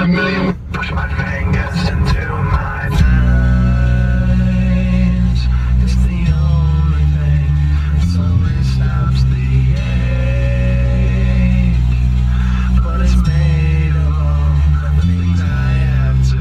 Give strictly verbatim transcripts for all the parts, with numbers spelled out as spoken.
a million. Push my fingers into my veins. It's the only thing that slowly stops the ache. But it's made of all the things I have to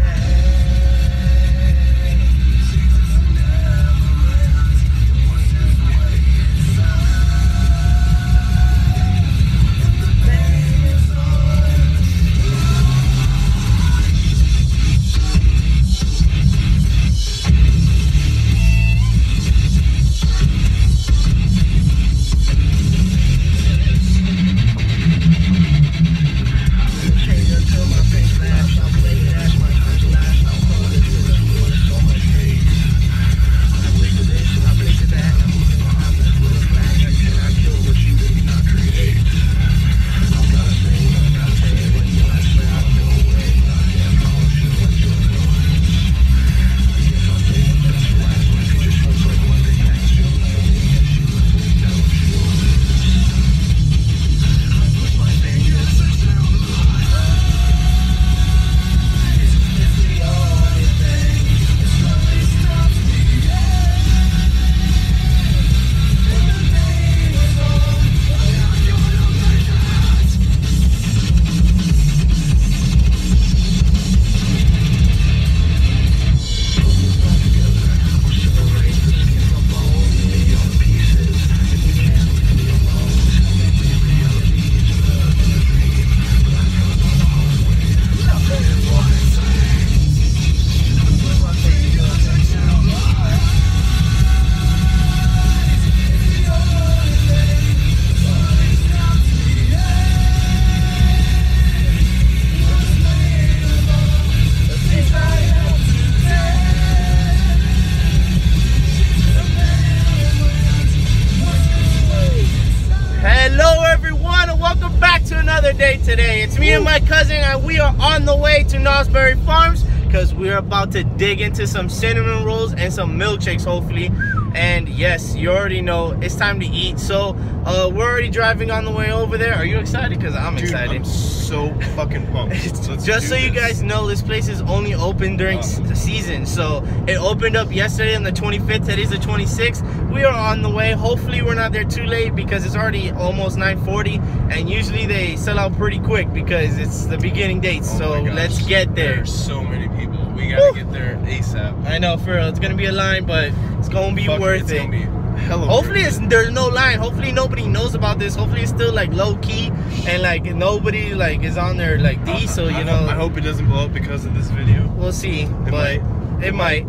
day today. It's me Woo. and my cousin, and we are on the way to Knott's Berry Farms because we're about to dig into some cinnamon rolls and some milkshakes, hopefully. And yes, you already know it's time to eat. So uh, we're already driving on the way over there. Are you excited? Because I'm Dude, excited. I'm so fucking pumped. Just so this. you guys know, this place is only open during oh. the season. So it opened up yesterday on the twenty-fifth. Today's the twenty-sixth. We are on the way. Hopefully we're not there too late because it's already almost nine forty. And usually they sell out pretty quick because it's the beginning dates. Oh so let's get there. There's so many people. We gotta Woo. get there ASAP. I know, for real. It's gonna be a line, but it's gonna be Fuck worth it's it. Gonna be hella Hopefully worth it's it. there's no line. Hopefully nobody knows about this. Hopefully it's still like low key and like nobody like is on there like these. So you I know. Hope, I hope it doesn't blow up because of this video. We'll see, it but might. it might.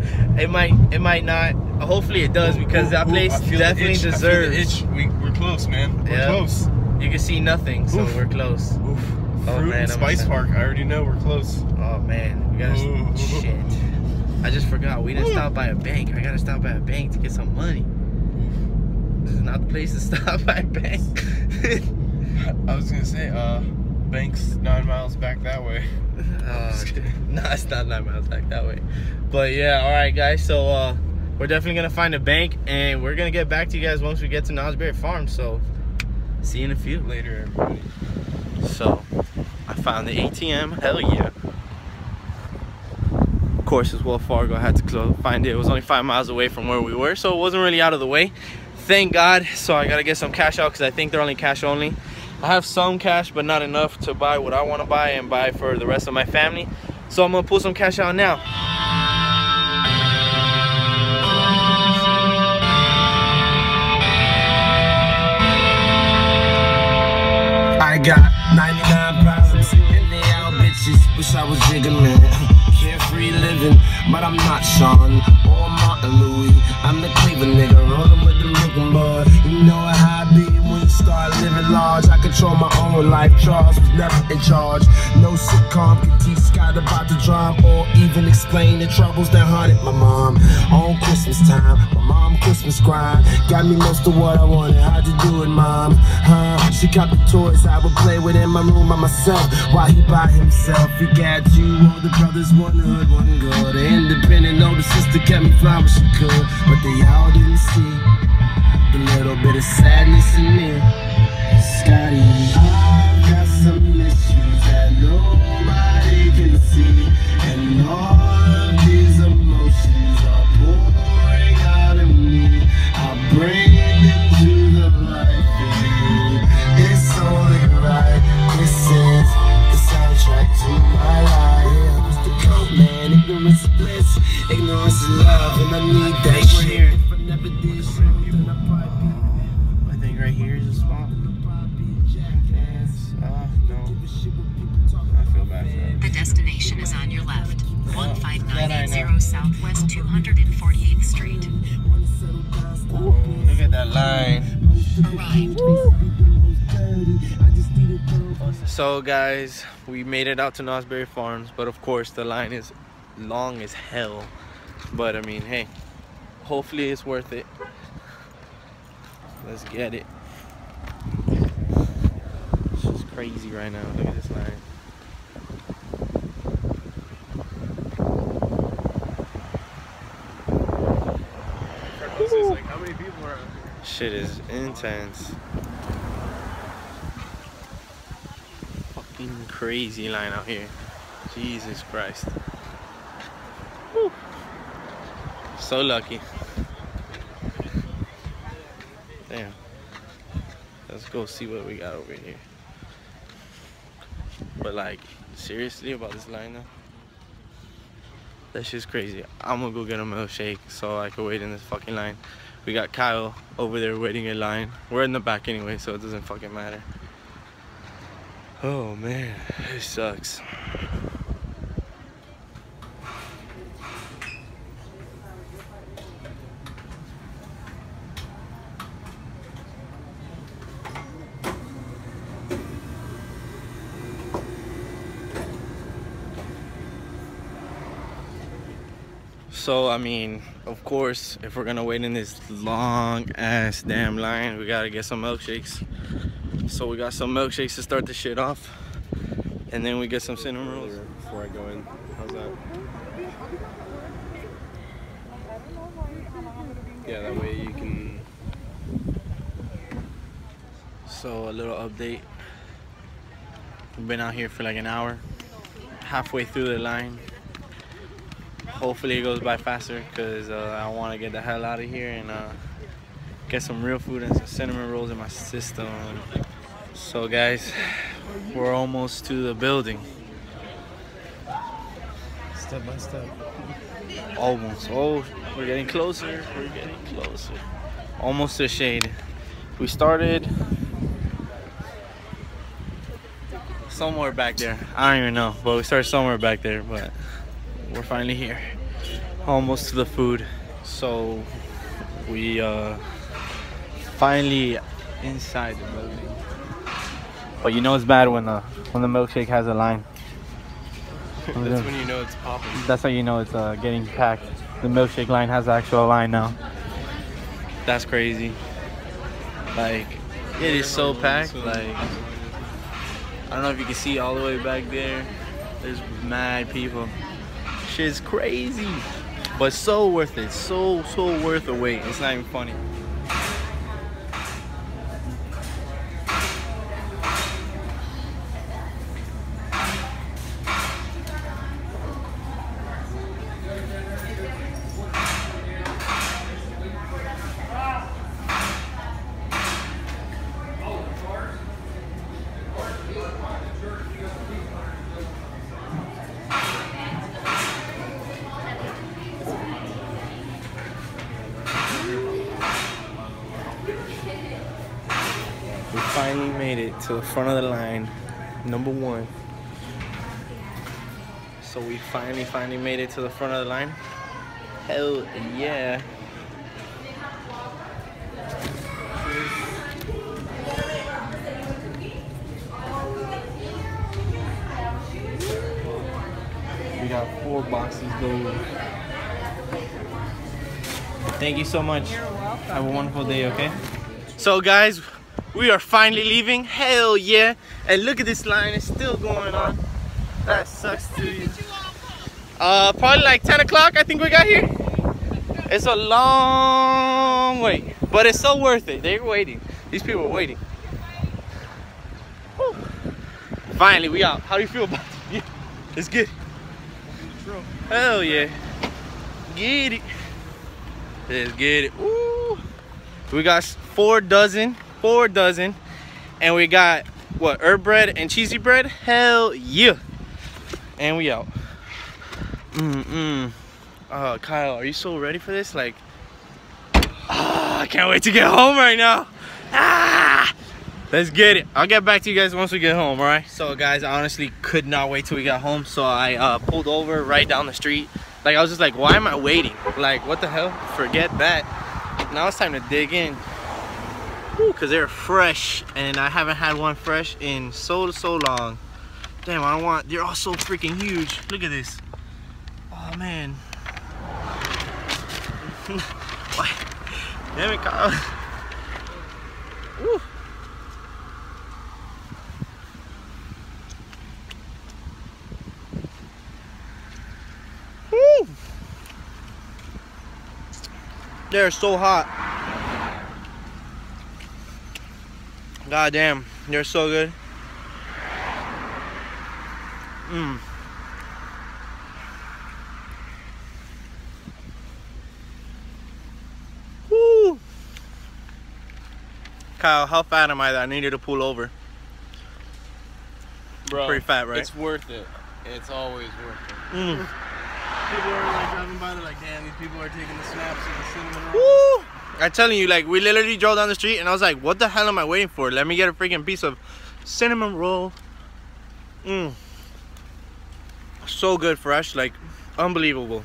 it might. It might not. Hopefully it does because ooh, that place ooh, definitely itch. deserves. I feel the itch. We, we're close, man. We're yeah. close. You can see nothing, so Oof. we're close. Oof. Oh, Fruit man, and Spice Park. I already know we're close. Oh man, we gotta. Ooh. Shit. I just forgot. We didn't Ooh. stop by a bank. I gotta stop by a bank to get some money. This is not the place to stop by a bank. I was gonna say, uh, bank's nine miles back that way. Uh, no, nah, it's not nine miles back that way. But yeah, all right, guys. So uh, we're definitely gonna find a bank, and we're gonna get back to you guys once we get to Knott's Berry Farm. So see you in a few. Later, everybody. So I found the A T M. Hell yeah. Of course, it's Wells Fargo. I had to close, find it. It was only five miles away from where we were, so it wasn't really out of the way. Thank God. So I gotta get some cash out because I think they're only cash only. I have some cash, but not enough to buy what I want to buy and buy for the rest of my family. So I'm gonna pull some cash out now. I got ninety-nine problems and they all bitches. Wish I was jiggling, carefree living, but I'm not Sean or Martin Louis. I'm the Cleveland nigga, rolling with the looking boy. You know how I be when you start living large. I control my own life. Charles was never in charge. No sitcom could teach Scott about the drama or even explain the troubles that haunted my mom. On Christmas time, my mom Christmas grind got me most of what I wanted. How'd you do it, mom? Huh? She got the toys I would play with in my room by myself while he by himself. He got two older brothers, one hood, one good. The independent older sister kept me flying when she could, but they all didn't see the little bit of sadness in me. Scotty, I've got some issues that nobody Southwest two hundred forty-eighth Street. Look at that line. So guys, we made it out to Knott's Berry Farms, but of course the line is long as hell. But I mean, hey, hopefully it's worth it. Let's get it. It's just crazy right now. Look at this line. Like, how many people are out here? Shit is intense. Fucking crazy line out here. Jesus Christ. Whew. So lucky. Damn. Let's go see what we got over here. But like, seriously about this line though? That's just crazy. I'm gonna go get a milkshake so I can wait in this fucking line. We got Kyle over there waiting in line. We're in the back anyway, so it doesn't fucking matter. Oh man, it sucks. So I mean, of course, if we're gonna wait in this long ass damn line, we gotta get some milkshakes. So we got some milkshakes to start the shit off, and then we get some cinnamon rolls. Before I go in, how's that? Yeah, that way you can. So a little update. We've been out here for like an hour, halfway through the line. Hopefully it goes by faster, because uh, I want to get the hell out of here and uh, get some real food and some cinnamon rolls in my system. So guys, we're almost to the building. Step by step. Almost. Oh, we're getting closer. We're getting closer. Almost to shade. We started somewhere back there. I don't even know, but we started somewhere back there, but we're finally here, almost to the food. So we uh finally inside the building. But you know it's bad when the when the milkshake has a line. That's when you know it's popping. That's how you know it's uh getting packed. The milkshake line has the actual line now. That's crazy. Like, it is so packed. Like, I don't know if you can see all the way back there. There's mad people. Shit's crazy, but so worth it. So so worth the wait. It's not even funny. We finally made it to the front of the line, number one. So we finally, finally made it to the front of the line. Hell yeah. We got four boxes going. Thank you so much. You're welcome. Have a wonderful day, okay? So guys, we are finally leaving. Hell yeah. And look at this line, it's still going on. That sucks to you. Uh, probably like ten o'clock I think we got here. It's a long wait, but it's so worth it. They're waiting. These people are waiting. Whew. Finally, we out. How do you feel about it? Yeah, it's good. Hell yeah. Get it. Let's get it. Ooh. We got four dozen, four dozen, and we got what, herb bread and cheesy bread? Hell yeah. And we out. Mm-mm. Uh, Kyle, are you so ready for this? Like, ah, I can't wait to get home right now. Ah, let's get it. I'll get back to you guys once we get home, all right? So guys, I honestly could not wait till we got home. So I uh, pulled over right down the street. Like, I was just like, why am I waiting? Like, what the hell? Forget that. Now it's time to dig in. Because they're fresh, and I haven't had one fresh in so, so long. Damn, I don't want, they're all so freaking huge. Look at this. Oh, man. Damn it, Kyle. Woo. Woo. They're so hot. God damn, they're so good. Mmm. Woo. Kyle, how fat am I that I needed to pull over? Bro, pretty fat, right? It's worth it. It's always worth it. Mm. People are like driving by, they're like, damn, these people are taking the snaps of the cinnamon Woo! roll. I'm telling you, like, we literally drove down the street and I was like, what the hell am I waiting for? Let me get a freaking piece of cinnamon roll. Mmm. So good, fresh, like, unbelievable.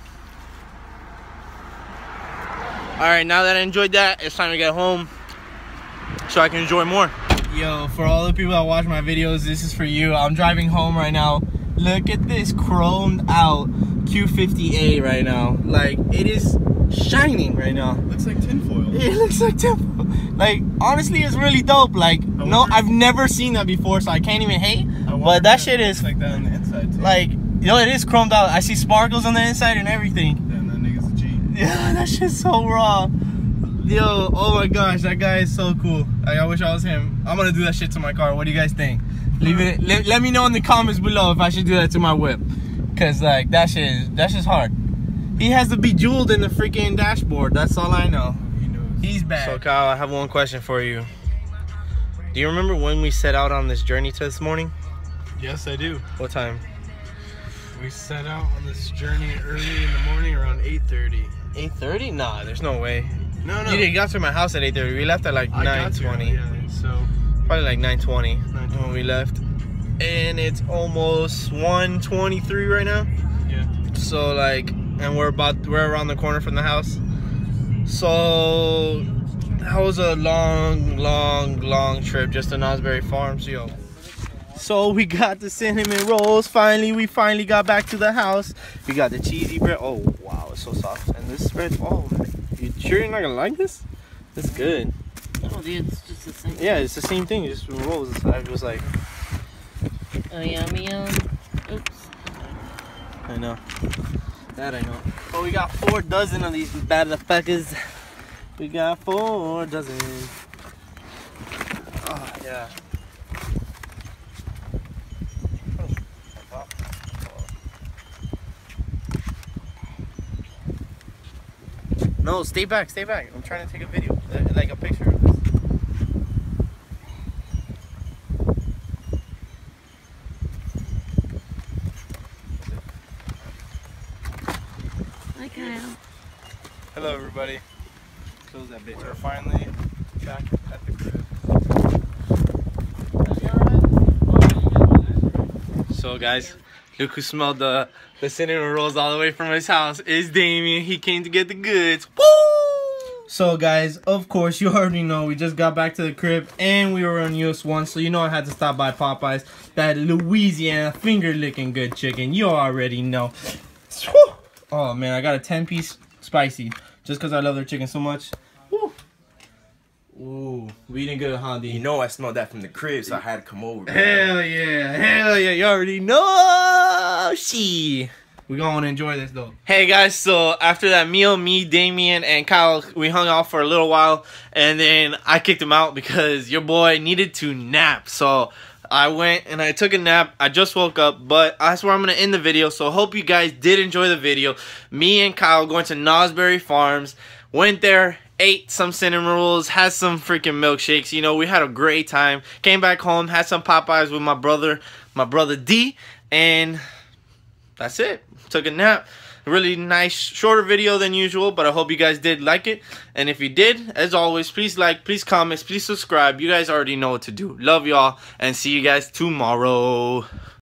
Alright, now that I enjoyed that, it's time to get home so I can enjoy more. Yo, for all the people that watch my videos, this is for you. I'm driving home right now. Look at this chromed out Q fifty A right now. Like, it is shining right now. Looks like tinfoil. It looks like tinfoil. Like, honestly, it's really dope. Like, no, I've never seen that before, so I can't even hate. But that shit is like that on the inside too. like, yo, it is chromed out. I see sparkles on the inside and everything. Damn, that nigga's a G. Yeah, that shit's so raw. Yo, oh my gosh, that guy is so cool. Like, I wish I was him. I'm gonna do that shit to my car. What do you guys think? Leave it. Let, let me know in the comments below if I should do that to my whip. Cause like that shit is that's just hard. He has to be jeweled in the freaking dashboard. That's all I know. He knows. He's bad. So Kyle, I have one question for you. Do you remember when we set out on this journey to this morning? Yes, I do. What time? We set out on this journey early in the morning around eight thirty. eight thirty? Nah, there's no way. No, no. You didn't got to my house at eight thirty. We left at like nine twenty. Yeah, so Probably like nine twenty nine twenty when we left. And it's almost one twenty-three right now. yeah. So like, and we're about, we're around the corner from the house. So that was a long, long, long trip just to Nosberry Farms, yo. So we got the cinnamon rolls. Finally, we finally got back to the house. We got the cheesy bread. Oh, wow, it's so soft. And this bread, oh, man. You sure you're not gonna like this? It's good. Oh, dude, it's just the same. Yeah, it's the same thing, just rolls. I was like, Oh, yummy, yum. Oops. I know. That I know. But we got four dozen of these motherfuckers. We got four dozen. Oh, yeah. No, stay back, stay back. I'm trying to take a video, like a picture of this. Hi, Kyle. Hello, everybody. Close that bitch. We're finally back at the crib. So guys, look who smelled the, the cinnamon rolls all the way from his house. It's Damien. He came to get the goods. Woo! So guys, of course, you already know we just got back to the crib and we were on U S one, so you know I had to stop by Popeyes. That Louisiana finger licking good chicken. You already know. Woo! Oh man, I got a ten piece spicy just because I love their chicken so much. Woo! Ooh, we eating good, huh, D? You know I smelled that from the crib, so I had to come over. Hell yeah, hell yeah, you already know. She. We're gonna enjoy this though. Hey guys, so after that meal, me, Damien, and Kyle, we hung out for a little while, and then I kicked him out because your boy needed to nap. So I went and I took a nap. I just woke up, but that's where I'm gonna end the video. So hope you guys did enjoy the video. Me and Kyle going to Nosberry Farms, went there, ate some cinnamon rolls, had some freaking milkshakes. You know, we had a great time. Came back home, had some Popeyes with my brother, my brother D, and that's it. Took a nap. Really nice, shorter video than usual, but I hope you guys did like it. And if you did, as always, please like, please comment, please subscribe. You guys already know what to do. Love y'all, and see you guys tomorrow.